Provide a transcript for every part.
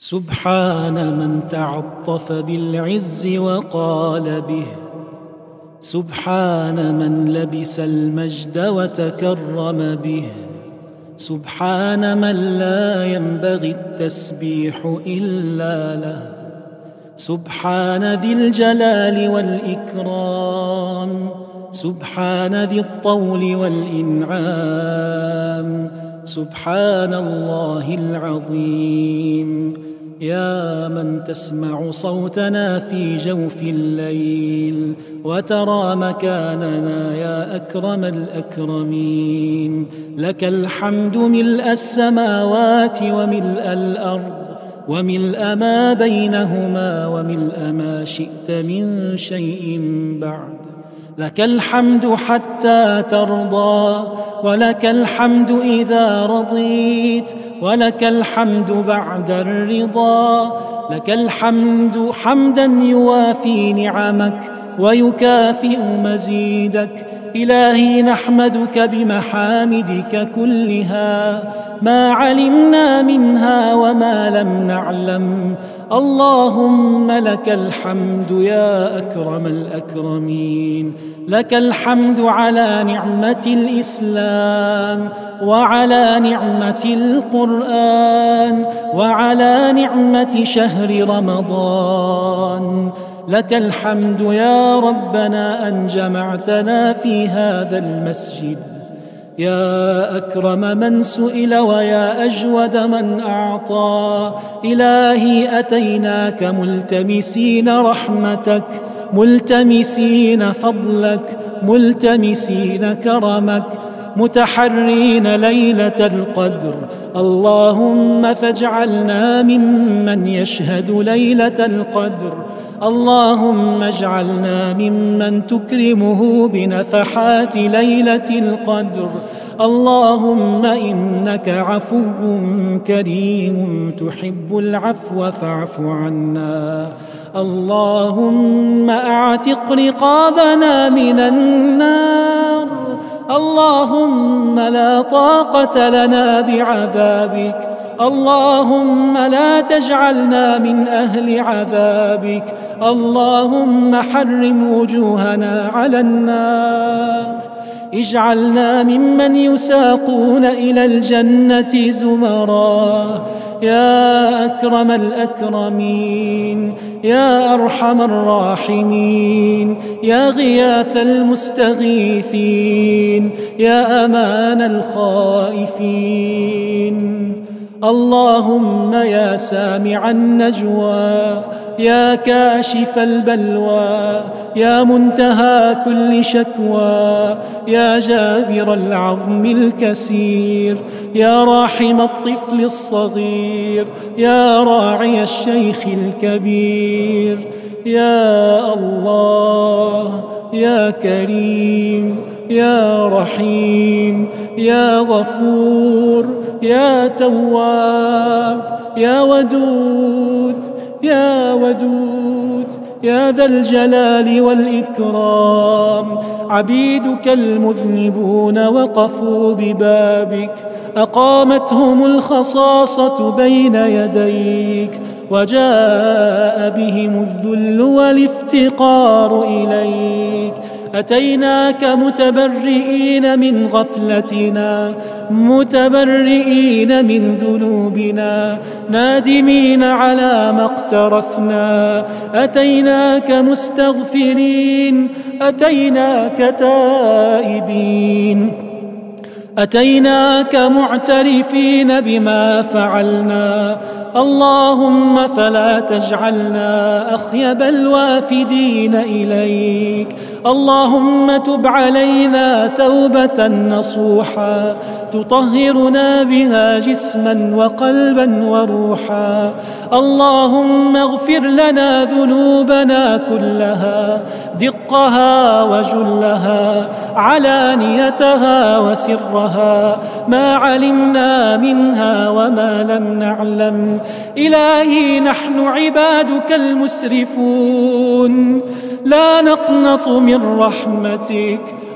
سبحان من تعطف بالعز وقال به، سبحان من لبس المجد وتكرم به، سبحان من لا ينبغي التسبيح إلا له، سبحان ذي الجلال والإكرام، سبحان ذي الطول والإنعام، سبحان الله العظيم. يا من تسمع صوتنا في جوف الليل وترى مكاننا يا أكرم الأكرمين، لك الحمد ملء السماوات وملء الأرض وملء ما بينهما وملء ما شئت من شيء بعد. لك الحمد حتى ترضى، ولك الحمد إذا رضيت، ولك الحمد بعد الرضا. لك الحمد حمدا يوافي نعمك ويكافئ مزيدك. إلهي نحمدك بمحامدك كلها، ما علمنا منها وما لم نعلم. اللهم لك الحمد يا أكرم الأكرمين، لك الحمد على نعمة الإسلام وعلى نعمة القرآن وعلى نعمة شهر رمضان. لك الحمد يا ربنا أن جمعتنا في هذا المسجد، يا أكرم من سئل ويا أجود من أعطى. إلهي أتيناك ملتمسين رحمتك، ملتمسين فضلك، ملتمسين كرمك، متحرين ليلة القدر. اللهم فاجعلنا ممن يشهد ليلة القدر، اللهم اجعلنا ممن تكرمه بنفحات ليلة القدر. اللهم إنك عفو كريم تحب العفو فاعف عنا. اللهم أعتق رقابنا من النار. اللهم لا طاقة لنا بعذابك، اللهم لا تجعلنا من أهل عذابك. اللهم حرم وجوهنا على النار، اجعلنا ممن يساقون إلى الجنة زمرا. يا أكرم الأكرمين، يا أرحم الراحمين، يا غياث المستغيثين، يا أمان الخائفين. اللهم يا سامع النجوى، يا كاشف البلوى، يا منتهى كل شكوى، يا جابر العظم الكسير، يا راحم الطفل الصغير، يا راعي الشيخ الكبير. يا الله يا كريم يا رحيم يا غفور يا تواب يا ودود يا ودود يا ذا الجلال والإكرام. عبيدك المذنبون وقفوا ببابك، أقامتهم الخصاصة بين يديك، وجاء بهم الذل والافتقار إليك. أتيناك متبرئين من غفلتنا، متبرئين من ذنوبنا، نادمين على ما اقترفنا. أتيناك مستغفرين، أتيناك تائبين، أتيناك معترفين بما فعلنا. اللهم فلا تجعلنا أخيب الوافدين إليك. اللهم تب علينا توبة نصوحا تطهرنا بها جسما وقلبا وروحا. اللهم اغفر لنا ذنوبنا كلها، دقها وجلها، علانيتها وسرها، ما علمنا منها وما لم نعلم. إلهي نحن عبادك المسرفون، لا نقنط من رحمتك.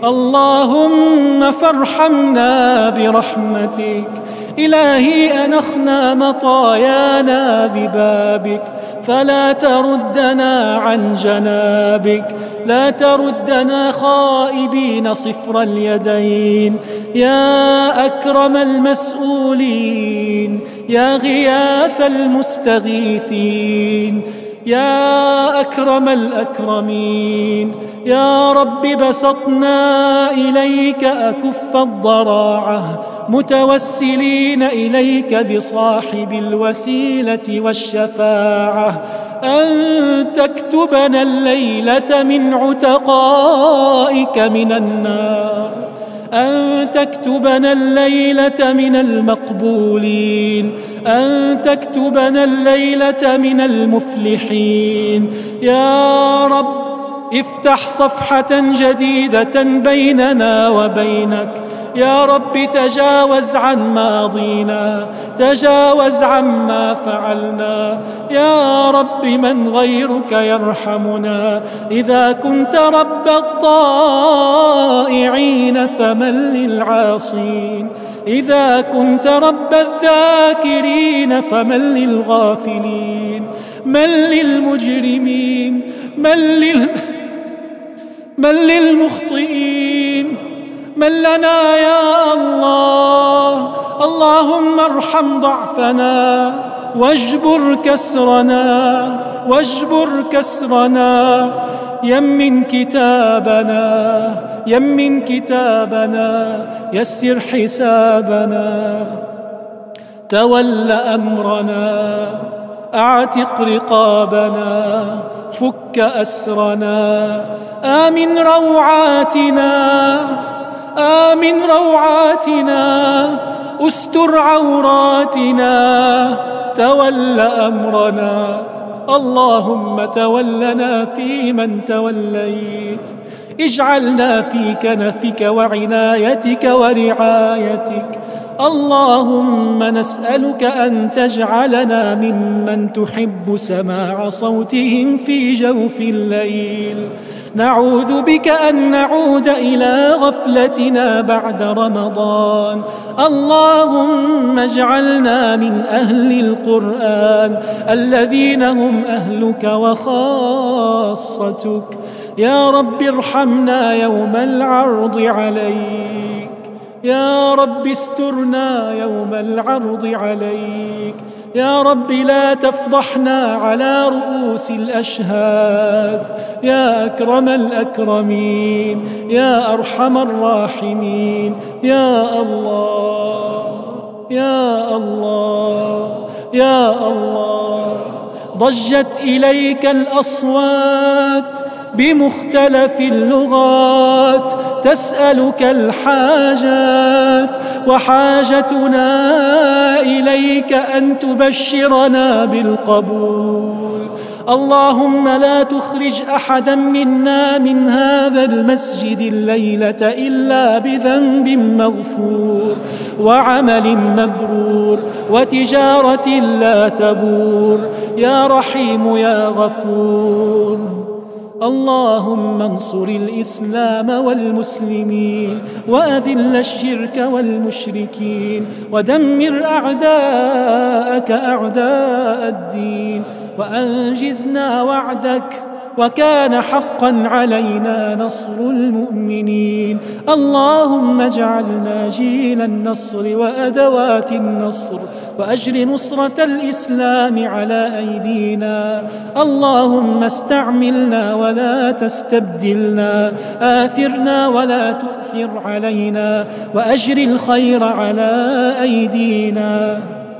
اللهم فارحمنا برحمتك. إلهي أنخنا مطايانا ببابك، فلا تردنا عن جنابك، لا تردنا خائبين صفر اليدين. يا أكرم المسؤولين، يا غياث المستغيثين، يا أكرم الأكرمين، يا رب بسطنا إليك أكف الضراعة متوسلين إليك بصاحب الوسيلة والشفاعة، أن تكتبنا الليلة من عتقائك من النار، أن تكتبنا الليلة من المقبولين، أن تكتبنا الليلة من المفلحين. يا رب افتح صفحة جديدة بيننا وبينك. يا رب تجاوز عن ماضينا، تجاوز عما فعلنا. يا رب من غيرك يرحمنا؟ إذا كنت رب الطائعين فمن للعاصين؟ إذا كنت رب الذاكرين فمن للغافلين؟ من للمجرمين؟ من للمخطئين؟ من لنا يا الله؟ اللهم ارحم ضعفنا واجبر كسرنا، واجبر كسرنا. يمن كتابنا، يمن كتابنا، يسر حسابنا، تول أمرنا، أعتق رقابنا، فك أسرنا. آمن روعاتنا، آمن روعاتنا، استر عوراتنا، تول أمرنا. اللهم تولنا فيمن توليت، اجعلنا في كنفك وعنايتك ورعايتك. اللهم نسألك أن تجعلنا ممن تحب سماع صوتهم في جوف الليل. نعوذ بك أن نعود إلى غفلتنا بعد رمضان. اللهم اجعلنا من أهل القرآن الذين هم أهلك وخاصتك. يا رب ارحمنا يوم العرض عليك، يا رب استرنا يوم العرض عليك. يا رب لا تفضحنا على رؤوس الأشهاد. يا أكرم الأكرمين، يا أرحم الراحمين. يا الله، يا الله، يا الله. ضجت إليك الأصوات بمختلف اللغات تسألك الحاجات، وحاجتنا إليك أن تبشرنا بالقبول. اللهم لا تخرج أحدا منا من هذا المسجد الليلة إلا بذنب مغفور، وعمل مبرور، وتجارة لا تبور. يا رحيم يا غفور. اللهم انصر الإسلام والمسلمين، وأذل الشرك والمشركين، ودمر أعداءك أعداء الدين، وأنجزنا وعدك، وكان حقا علينا نصر المؤمنين. اللهم اجعلنا جيل النصر وأدوات النصر، وأجر نصرة الإسلام على أيدينا. اللهم استعملنا ولا تستبدلنا، آثرنا ولا تؤثر علينا، وأجر الخير على أيدينا.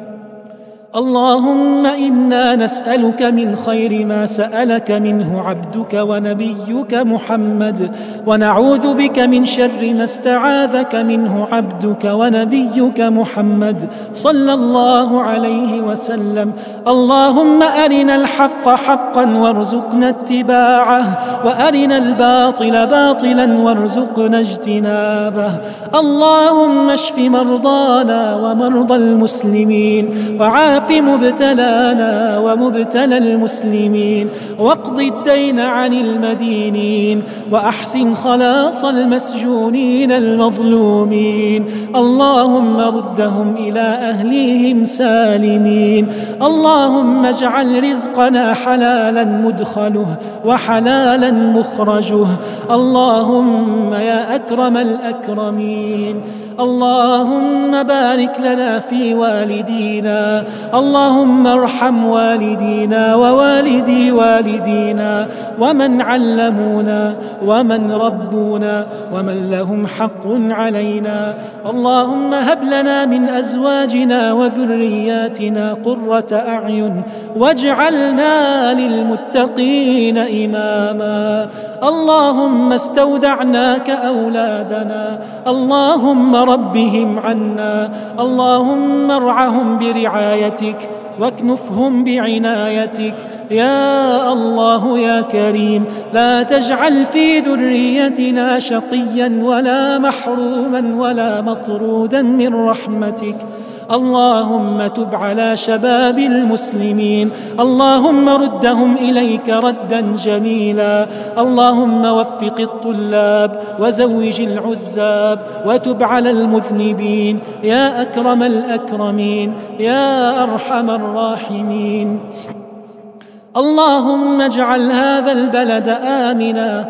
اللهم إنا نسألك من خير ما سألك منه عبدك ونبيك محمد، ونعوذ بك من شر ما استعاذك منه عبدك ونبيك محمد صلى الله عليه وسلم. اللهم أرنا الحق حقا وارزقنا اتباعه، وأرنا الباطل باطلا وارزقنا اجتنابه. اللهم اشف مرضانا ومرضى المسلمين، وعاف وعاف مبتلانا ومبتلى المسلمين، واقض الدين عن المدينين، وأحسن خلاص المسجونين المظلومين. اللهم ردهم إلى أهليهم سالمين. اللهم اجعل رزقنا حلالا مدخله وحلالا مخرجه. اللهم يا أكرم الأكرمين، اللهم بارك لنا في والدينا، اللهم ارحم والدينا ووالدي والدينا ومن علمونا ومن ربونا ومن لهم حق علينا. اللهم هب لنا من أزواجنا وذرياتنا قرة أعين واجعلنا للمتقين إماما. اللهم استودعناك أولادنا، اللهم ربهم عنا، اللهم ارعهم برعايتك واكنفهم بعنايتك. يا الله يا كريم، لا تجعل في ذريتنا شقيا ولا محروما ولا مطرودا من رحمتك. اللهم تب على شباب المسلمين، اللهم ردهم إليك ردا جميلا. اللهم وفق الطلاب وزوج العزاب وتب على المذنبين يا أكرم الأكرمين يا أرحم الراحمين. اللهم اجعل هذا البلد آمنا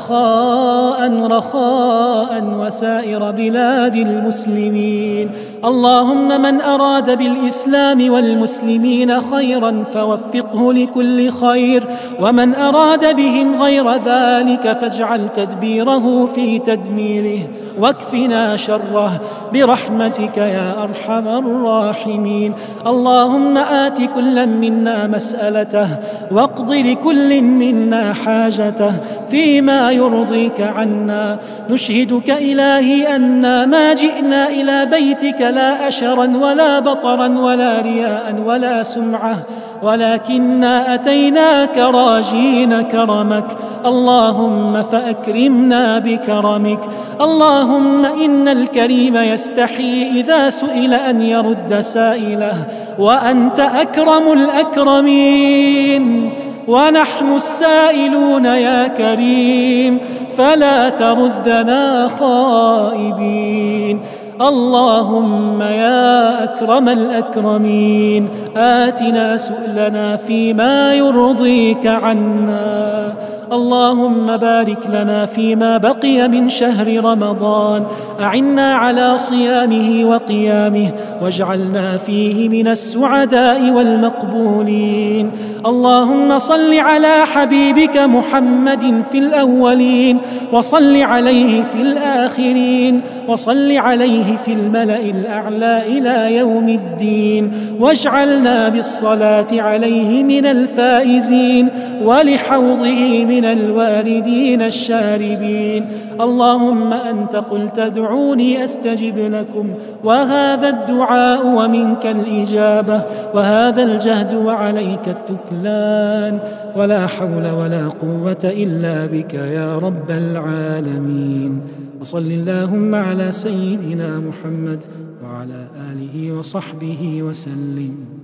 سخاء رخاء وسائر بلاد المسلمين. اللهم من أراد بالإسلام والمسلمين خيرا فوفقه لكل خير، ومن أراد بهم غير ذلك فاجعل تدبيره في تدميره، واكفنا شره برحمتك يا أرحم الراحمين. اللهم آت كل منا مسألته، واقض لكل منا حاجته فيما يرضيك عنا. نشهدك إلهي أنا ما جئنا إلى بيتك لا أشرا ولا بطرا ولا رياء ولا سمعة، ولكننا أتيناك راجين كرمك. اللهم فأكرمنا بكرمك. اللهم إن الكريم يستحي إذا سئل أن يرد سائله، وأنت أكرم الأكرمين ونحن السائلون يا كريم، فلا تردنا خائبين. اللهم يا أكرم الأكرمين آتنا سؤلنا فيما يرضيك عنا. اللهم بارك لنا فيما بقي من شهر رمضان، أعنا على صيامه وقيامه، واجعلنا فيه من السعداء والمقبولين. اللهم صل على حبيبك محمد في الأولين، وصل عليه في الآخرين، وصل عليه في الملأ الأعلى إلى يوم الدين، واجعلنا بالصلاة عليه من الفائزين، ولحوضه من الواردين الشاربين. اللهم أنت قلت ادعوني أستجب لكم، وهذا الدعاء ومنك الإجابة، وهذا الجهد وعليك التكلان، ولا حول ولا قوة إلا بك يا رب العالمين. وصل اللهم على سيدنا محمد وعلى آله وصحبه وسلم.